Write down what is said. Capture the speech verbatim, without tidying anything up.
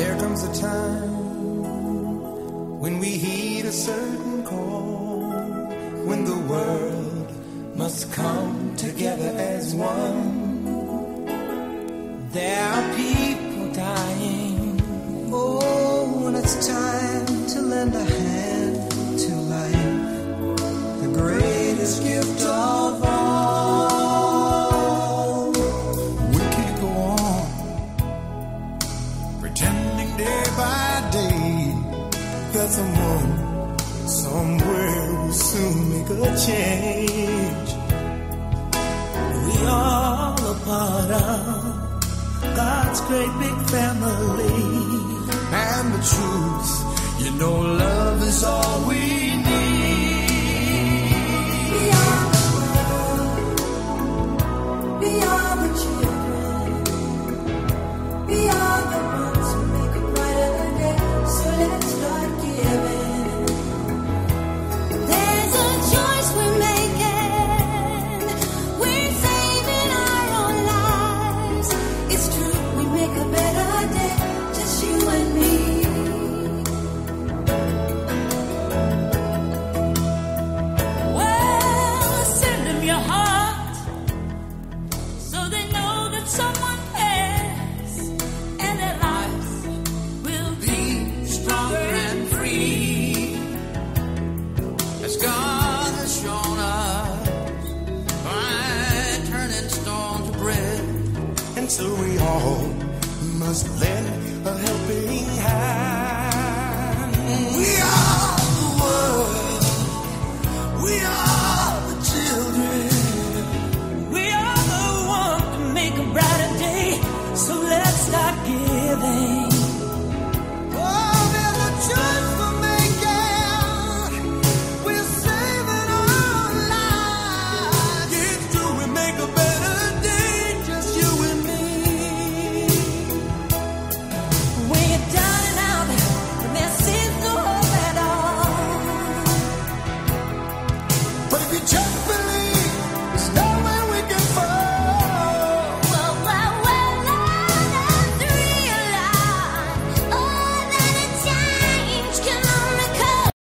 There comes a time when we heed a certain call, when the world must come together as one. There are people dying. Oh, when it's time to lend a hand to life, the greatest gift of all. We can't go on pretending day by day that someone somewhere will soon make a change. We all a part of God's great big family. And the truth, you know, love is all we need. We are the world, we are the children, we are the ones who make a brighter day. So let's start giving. There's a choice we're making. We're saving our own lives. It's true, we make a better day, just you and me. Well, send them your heart so they know that someone cares, and their lives will be stronger and free, as God has shown us by turning stone to bread. And so we all must lend a helping